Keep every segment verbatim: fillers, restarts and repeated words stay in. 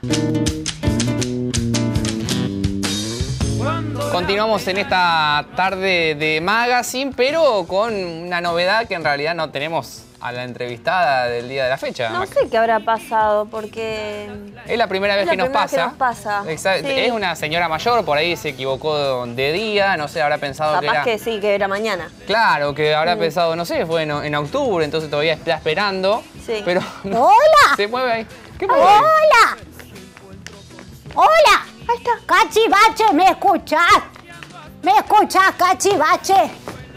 Continuamos en esta tarde de Magazine, pero con una novedad que en realidad no tenemos a la entrevistada del día de la fecha. No sé qué habrá pasado, porque... Es la primera vez, es la que, nos primera pasa. que nos pasa. Exacto. Sí. Es una señora mayor, por ahí se equivocó de día, no sé, habrá pensado Capaz que era... que sí, que era mañana. Claro, que habrá Mm. pensado, no sé, fue en, en octubre, entonces todavía está esperando. Sí. Pero no, ¡Hola! se mueve ahí. ¿Qué mueve? ¡Hola! ¡Hola! Ahí está. Cachivache, ¿me escuchás? ¿Me escuchás, Cachivache?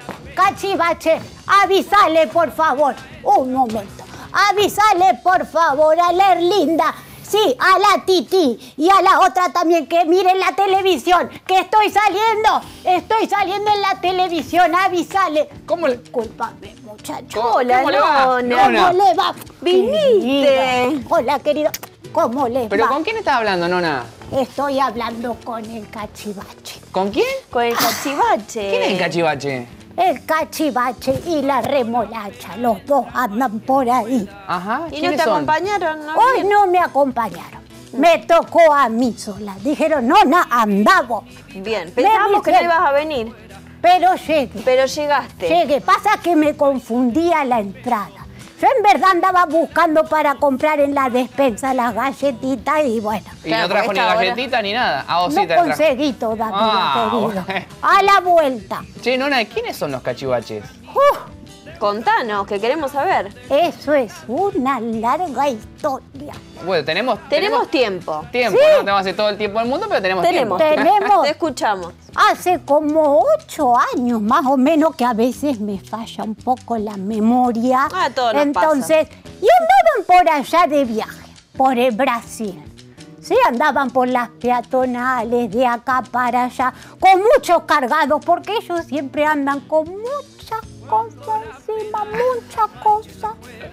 Cachivache, avísale, por favor. Un momento. Avísale, por favor, a la Erlinda. Sí, a la Titi y a la otra también, que miren la televisión, que estoy saliendo. Estoy saliendo en la televisión, avísale. ¿Cómo le...? Discúlpame, muchacho. ¿Cómo- Hola, cómo le va? Nona. ¿Cómo Nona. le va? Viniste. Querido. Hola, querido. ¿Cómo le ¿Pero va? con quién estás hablando, Nona? Estoy hablando con el Cachivache. ¿Con quién? Con el cachivache. ¿Quién es el cachivache? El Cachivache y la remolacha, los dos andan por ahí. Ajá, ¿Y no ¿quiénes te son? acompañaron? ¿No? Hoy no me acompañaron. Me tocó a mí sola. Dijeron, no, no, andamos. Bien, pensábamos que no dijeron. ibas a venir, Pero llegué. pero llegaste. Llegué. Pasa que me confundía la entrada. Yo en verdad andaba buscando para comprar en la despensa las galletitas y bueno. Y Claro, no trajo por ni esta hora. galletita ni nada. Ah, o sí No te la trajo. conseguí todavía, Ah, querido. bueno. A la vuelta. Che, Nona, ¿quiénes son los cachivaches? Uf, Contanos, que queremos saber. eso es una larga historia. Bueno, tenemos... Tenemos tiempo. tiempo, Sí. no tenemos hace todo el tiempo del mundo, pero tenemos, Tenemos. tiempo. Tenemos Te escuchamos. hace como ocho años más o menos que a veces me falla un poco la memoria. Ah, a todos nos Entonces, y andaban por allá de viaje, por el Brasil. Sí, andaban por las peatonales de acá para allá, con muchos cargados, porque ellos siempre andan con muchas cosas encima, muchas cosas.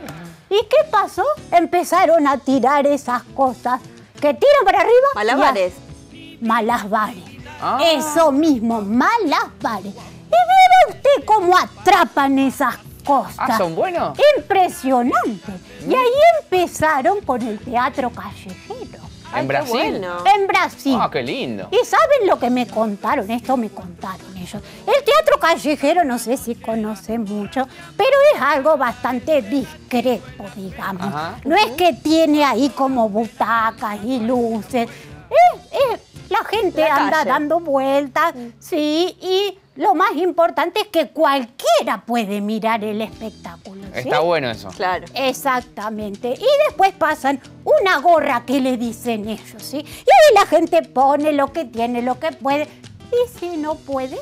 ¿Y qué pasó? Empezaron a tirar esas cosas que tiran para arriba. y a- Malabares. Malabares. Ah. Eso mismo, malabares. Y mira usted cómo atrapan esas cosas. Ah, ¿son buenos? Impresionante. Y ahí empezaron con el teatro callejero. ¿En Ay, qué Brasil? bueno. En Brasil. Ah, qué lindo. ¿Y saben lo que me contaron? Esto me contaron ellos. El teatro callejero, no sé si conocen mucho, pero es algo bastante discreto, digamos. Ajá. No es que tiene ahí como butacas y luces. Es, es- la gente La anda calle. dando vueltas, sí, y lo más importante es que cualquiera puede mirar el espectáculo. ¿sí? Está bueno eso. Claro. Exactamente. Y después pasan una gorra que le dicen ellos, ¿sí? Y ahí la gente pone lo que tiene, lo que puede. Y si no puede,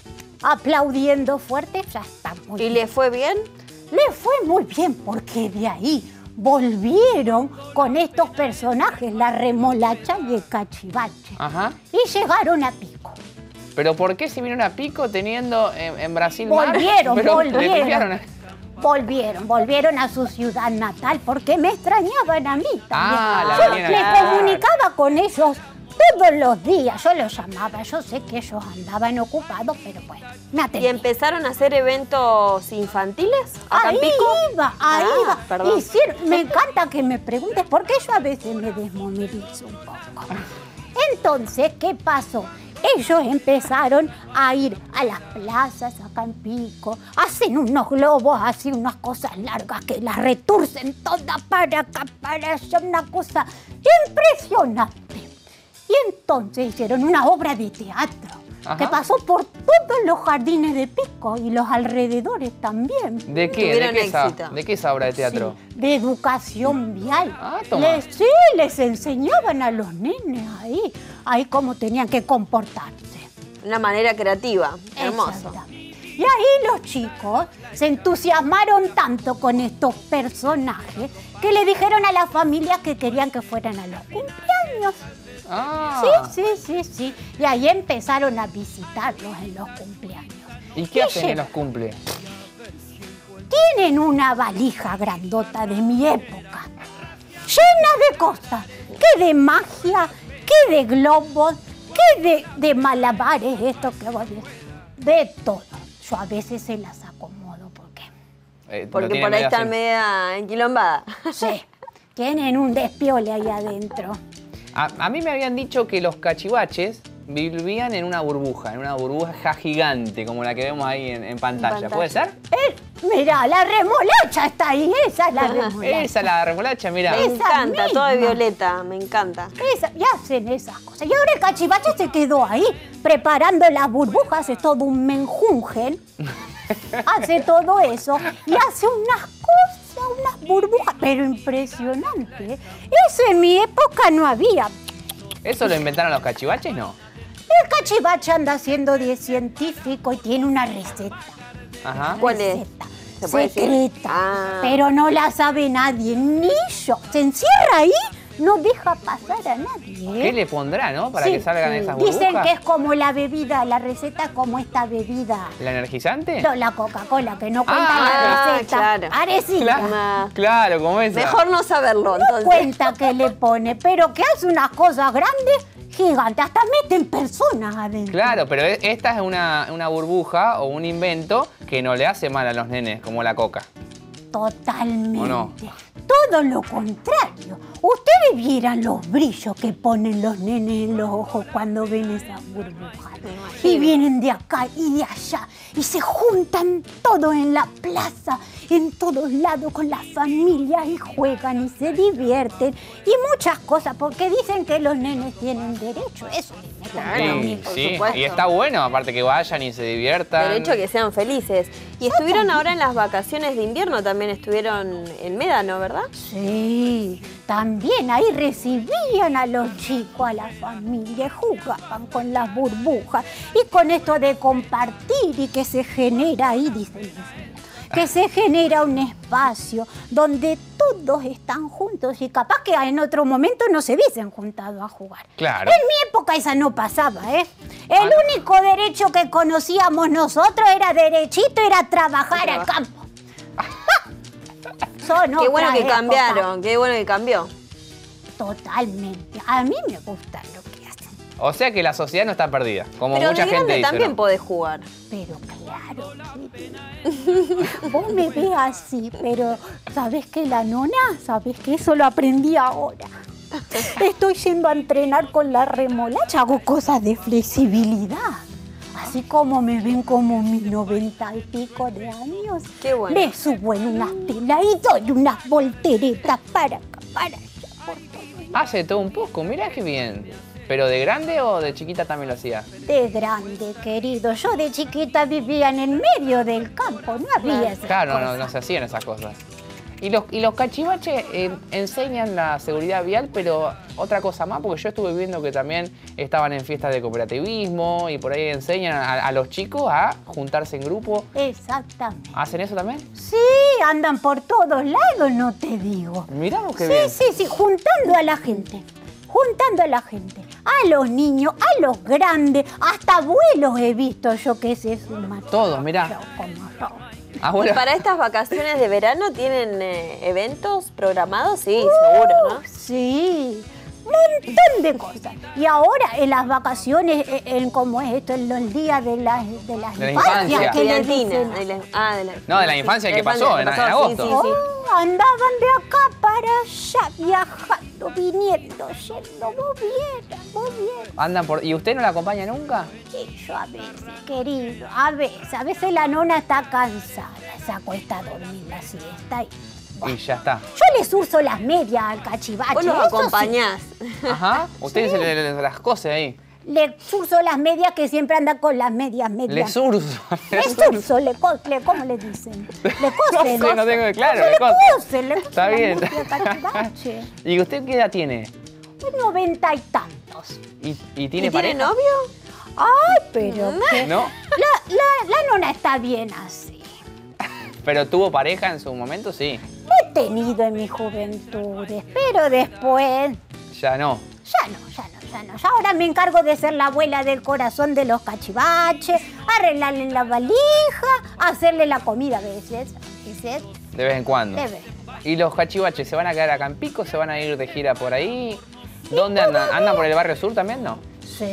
aplaudiendo fuerte, ya está muy ¿Y bien. le fue bien? Le fue muy bien porque de ahí volvieron con estos personajes, la remolacha y el cachivache. Ajá. Y llegaron a Pico. ¿Pero por qué se vinieron a Pico teniendo en, en Brasil mar? Volvieron, Pero le volvieron. pifiaron. Volvieron, volvieron a su ciudad natal porque me extrañaban a mí también. Ah, la Yo venían me a visitar. comunicaba con ellos todos los días. Yo los llamaba, yo sé que ellos andaban ocupados, pero bueno, me ¿Y atendían. empezaron a hacer eventos infantiles acá Ahí en Pico? iba, ahí Ah, iba. perdón. Hicieron- me encanta que me preguntes porque yo a veces me desmovilizo un poco. Entonces, ¿qué pasó? Ellos empezaron a ir a las plazas acá en Pico, hacen unos globos, así unas cosas largas que las returcen todas para acá, para allá, una cosa impresionante. Y entonces hicieron una obra de teatro Ajá. que pasó por todos los jardines de Pico y los alrededores también. ¿De qué? ¿De Tuvieron qué, esa, éxito. ¿De qué esa obra de teatro? Sí, de educación vial. Ah, toma. Les, sí, les enseñaban a los nenes ahí, ahí cómo tenían que comportarse. Una manera creativa. Hermoso. Exactamente. Y ahí los chicos se entusiasmaron tanto con estos personajes que le dijeron a las familias que querían que fueran a los cumpleaños. Ah. Sí, sí, sí, sí. Y ahí empezaron a visitarlos en los cumpleaños. ¿Y qué hacen lle- en los cumple? Tienen una valija grandota de mi época, llena de cosas, que de magia, que de globos, que de, de malabares, esto que vos decís, de todo. Yo a veces se las acomodo porque, Eh, lo Porque tienen por ahí medio están así. media enquilombada. sí, tienen un despiole ahí adentro. A, a mí me habían dicho que los cachivaches vivían en una burbuja, en una burbuja gigante, como la que vemos ahí en, en, pantalla. en pantalla. ¿Puede ser? Eh, mirá, la remolacha está ahí, esa es la remolacha. Esa es la remolacha, mira. Me Esa encanta, todo de misma. violeta, me encanta. Esa, y hacen esas cosas. Y ahora el cachivache se quedó ahí, preparando las burbujas, es todo un menjungen. Hace todo eso y hace unas cosas, unas burbujas, pero impresionante. Eso en mi época no había. ¿Eso lo inventaron los cachivaches? No. El cachivache anda haciendo de científico y tiene una receta. Ajá. ¿Cuál es? Receta ¿Se puede decir? secreta, Ah. pero no la sabe nadie, ni yo. Se encierra ahí, no deja pasar a nadie. ¿Qué le pondrá, no? Para Sí, que salgan sí. esas burbujas. Dicen que es como la bebida, la receta como esta bebida. ¿La energizante? No, la Coca-Cola, que no cuenta Ah, la receta. claro. Parecida. Claro, Ah. claro, como esa. Mejor no saberlo, No entonces. cuenta que le pone, pero que hace unas cosas grandes, gigantes. Hasta meten personas adentro. Claro, pero e- esta es una, una burbuja o un invento que no le hace mal a los nenes, como la coca. Totalmente. ¿O no? Todo lo contrario. Ustedes vieran los brillos que ponen los nenes en los ojos cuando ven esas burbujas. Me imagino. Y vienen de acá y de allá. Y se juntan todos en la plaza, en todos lados con las familias y juegan y se divierten. Y muchas cosas, porque dicen que los nenes tienen derecho. Eso me Claro, contaron Sí, mis por sí. supuesto. Y está bueno, aparte que vayan y se diviertan. Derecho a que sean felices. Y estuvieron ahora en las vacaciones de invierno, también estuvieron en Médano, ¿verdad? Sí, también ahí recibían a los chicos, a la familia, jugaban con las burbujas y con esto de compartir y que se genera ahí, dicen, dicen, que se genera un espacio donde todos están juntos y capaz que en otro momento no se hubiesen juntado a jugar. Claro. En mi época esa no pasaba, ¿eh? El Ah, no. único derecho que conocíamos nosotros era derechito, era trabajar al campo. Son Qué bueno otras que épocas. cambiaron, qué bueno que cambió. Totalmente. A mí me gusta lo que hacen. O sea que la sociedad no está perdida, como Pero mucha de gente grande dice. también ¿no? podés jugar. Pero claro, chiqui. Vos me ves así, pero ¿sabés que la nona? ¿Sabés que eso lo aprendí ahora? Estoy yendo a entrenar con la remolacha, hago cosas de flexibilidad. Así como me ven como mis noventa y pico de años. Qué bueno. Le subo en unas telas y doy unas volteretas para acá, para allá, por todo. Hace todo un poco, mirá qué bien. ¿Pero de grande o de chiquita también lo hacía? De grande, querido. Yo de chiquita vivía en el medio del campo, no había esas Claro, no, no, cosas. no se hacían esas cosas. Y los, y los cachivaches eh, enseñan la seguridad vial, pero otra cosa más, porque yo estuve viendo que también estaban en fiestas de cooperativismo y por ahí enseñan a, a los chicos a juntarse en grupo. Exactamente. ¿Hacen eso también? Sí, andan por todos lados, no te digo. Mirá vos qué Sí, bien. sí, sí, juntando a la gente. Juntando a la gente. A los niños, a los grandes, hasta abuelos he visto yo que ese es un macho. Todos, mirá. Como yo. Ah, ¿Y bueno. para estas vacaciones de verano tienen eh, eventos programados? Sí, seguro, ¿no? Sí, un montón de cosas. Y ahora en las vacaciones, en, en cómo es esto, en los días de las de las De la infancias, infancia. que le Estudiantina. dicen, de la- ah, de la, No, de la infancia sí, que de la pasó, en- en Sí, agosto. sí, sí. oh, andaban de acá para allá, viajando, viniendo, yendo, muy bien, muy bien. Andan por... ¿Y usted no la acompaña nunca? Y yo a veces, querido, a veces, a veces la nona está cansada, se acuesta a dormir la siesta y Y ya está. yo les uso las medias al cachivache. Vos los eso sí. acompañás. Ajá. Usted se le, le- las cose ahí. Le uso las medias que siempre anda con las medias, Le medias. surzo. Le surso, le co- le- ¿cómo le dicen? Le cosen. No sé, no tengo claro, No, le le cosen. cosen, le cosen Está la bien. media cachivache. ¿Y usted qué edad tiene? Un noventa y tantos. ¿Y, y ¿Y tiene tiene pareja? novio? Ay, pero qué... ¿No? La, la, la nona está bien así. ¿Pero tuvo pareja en su momento? Sí. He tenido en mi juventud, pero después... Ya no. Ya no, ya no, ya no. Ya ahora me encargo de ser la abuela del corazón de los cachivaches, arreglarle la valija, hacerle la comida a veces. A veces, De vez en cuando. de vez. ¿Y los cachivaches se van a quedar acá en Pico? ¿Se van a ir de gira por ahí? ¿Dónde andan? ¿Andan por el barrio sur también, no?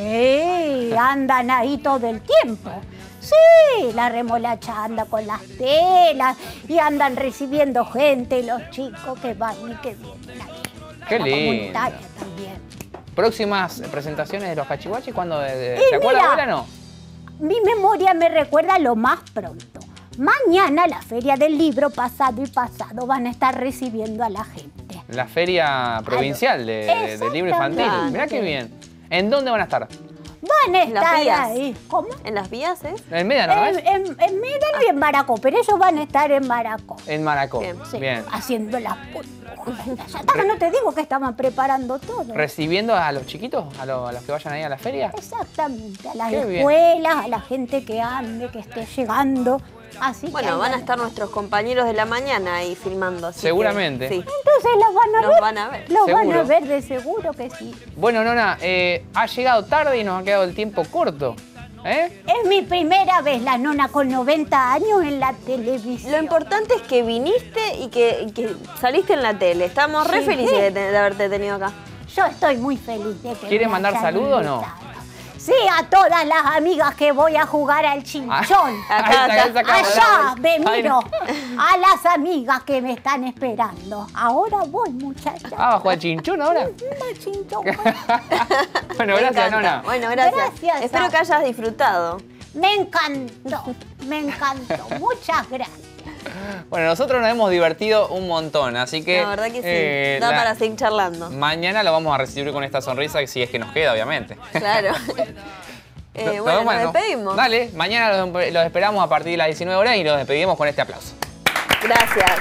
Sí, andan ahí todo el tiempo. Sí, la remolacha anda con las telas y andan recibiendo gente, los chicos que van y que vienen ahí. Qué La lindo. comunitaria también. ¿Próximas presentaciones de los cachivaches? ¿Cuándo? De, de, Y ¿Se acuerda, mira, abuela, no? Mi memoria me recuerda lo más pronto. Mañana la Feria del Libro Pasado y Pasado van a estar recibiendo a la gente. La feria provincial de, de- del libro infantil. Exactamente. Mirá qué bien. ¿En dónde van a estar? Van a En las estar vías. ahí. ¿Cómo? ¿En las vías, eh? En Médano, ¿no En, es? en, en Médano y en Maracó, pero ellos van a estar en Maracó. En Maracó. Bien. Sí, Bien. haciendo las burbujas. Ya estaba, no te digo que estaban preparando todo. ¿Recibiendo a los chiquitos? ¿A, lo- a los que vayan ahí a la feria? Exactamente, a las Qué bien. escuelas, a la gente que ande, que esté llegando. Así que Bueno, ahí van a estar nuestros compañeros de la mañana ahí filmando. así que, Seguramente. sí. Entonces los van a Los ver. van a ver. Los van a Seguro. ver de seguro que sí. Bueno, Nona, eh, ha llegado tarde y nos ha quedado el tiempo corto. ¿Eh? Es mi primera vez, la nona con noventa años en la televisión. Lo importante es que viniste y que, y que saliste en la tele. Estamos re Sí. felices de, te- de haberte tenido acá. Yo estoy muy feliz de que ¿Quiere me mandar hayan saludos o no? invitado. Sí, a todas las amigas que voy a jugar al chinchón. Ah, Acá, ahí acá. sacamos. Allá me Ay, miro no. a las amigas que me están esperando. Ahora voy, muchachas. Ah, ¿bajo al chinchón ahora? Una chinchón. Bueno, Me gracias, encanta. Nona. Bueno, gracias. Gracias, Espero Sa. que hayas disfrutado. Me encantó, me encantó. Muchas gracias. Bueno, nosotros nos hemos divertido un montón, así que... La verdad que sí. eh, da la- para seguir charlando. Mañana lo vamos a recibir con esta sonrisa, si es que nos queda, obviamente. Claro. Eh, Nos- bueno, nos bueno, despedimos. Dale, mañana los, los esperamos a partir de las diecinueve horas y los despedimos con este aplauso. Gracias.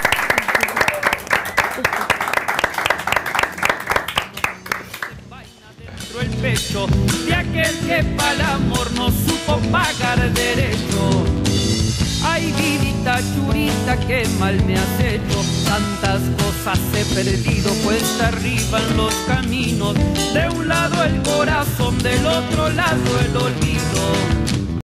Dentro el pecho de aquel que para el amor no supo pagar derecho. Ay, vidita churita, qué mal me has hecho. Tantas cosas he perdido, cuesta arriba en los caminos. De un lado el corazón, del otro lado el olvido.